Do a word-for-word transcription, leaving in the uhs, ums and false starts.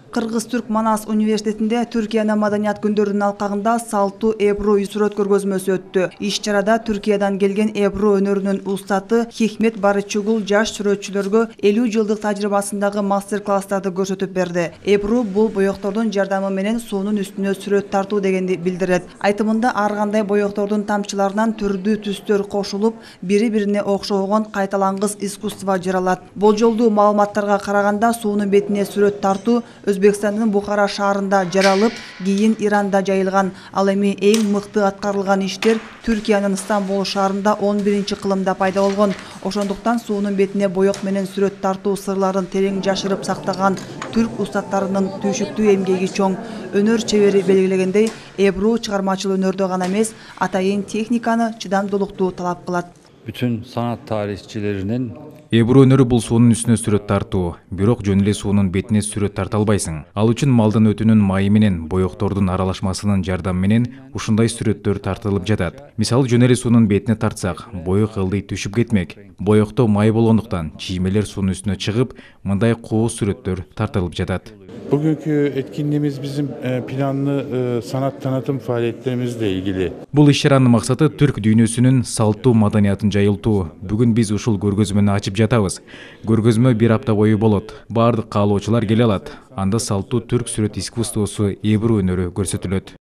Кыргыз-Түрк Манас университетинде Түркиянын маданият күндөрүнүн алкагында Салтуу Эбру сүрөт көргөзмөсү өттү. Иш-чарада Түркиядан келген Эбру өнөрүнүн устаты Хикмет Барычугул жаш сүрөтчүлөргө элүү жылдык тажрыйбасындагы мастер-класстарды көрсөтүп берди. Эбру бул боектордун жардамы менен суунун үстүнө сүрөт тартуу дегенди билдирет. Айтымында ар кандай боектордун тамчыларынан түрдүү түстөр кошулуп, бири-бирине окшогон кайталангыс искусство жаралат. Болжолдуу маалыматтарга караганда суунун бетине сүрөт тартуу Өзбекстандын Бухара шаарында жаралып, кийин Иранда жайылган. Ал эми эң мыкты аткарылган иштер Түркиянын Стамбул шаарында он биринчи кылымда пайда болгон. Ошондуктан суунун бетине боек менен сүрөт тартуу сырларын терең жашырып сактаган түрк устаттарынын түйшүктүү эмгеги чоң. Өнөр чебери белгилегендей, Эбру чыгармачыл өнөрдө гана эмес, атайын техниканы чыдамдуулукту талап кылат. Bütün sanat tarihçilerinin Эбру өнөрү бул суунун үстүнө сүрөт тартуу, бирок жөн эле суунун бетине сүрөт тарта албайсың. Ал үчүн малдын өтүнүн майы менен боектордун аралашмасынын жардамы менен ушундай сүрөттөр тартылып жатат. Мисалы, жөн эле суунун бетине тартсак, боек ылдый түшүп кетмек. Боекто май болгондуктан чиймелер суунун үстүнө чыгып, мындай кооз сүрөттөр тартылып жатат. Bugünkü etkinliğimiz bizim planlı sanat tanıtım faaliyetlerimizle ilgili. Бул иш-чаранын максаты түрк дүйнөсүнүн салтуу маданиятын жайылтуу. Бүгүн биз ушул көргөзмөнү ачып жатабыз. Көргөзмө бир апта бою болот. Баардык каалоочулар келе алат. Анда салтуу түрк сүрөт искусствосу Эбру өнөрү көрсөтүлөт.